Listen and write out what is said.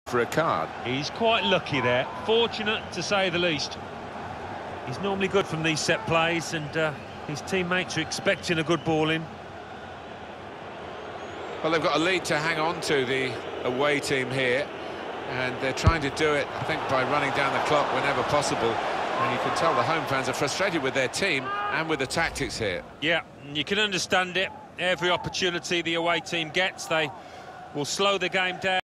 for a card. He's quite lucky there, fortunate to say the least. He's normally good from these set plays, and his teammates are expecting a good ball in. Well, they've got a lead to hang on to, the away team here, and they're trying to do it, I think, by running down the clock whenever possible. And you can tell the home fans are frustrated with their team and with the tactics here. Yeah, you can understand it. Every opportunity the away team gets, they will slow the game down.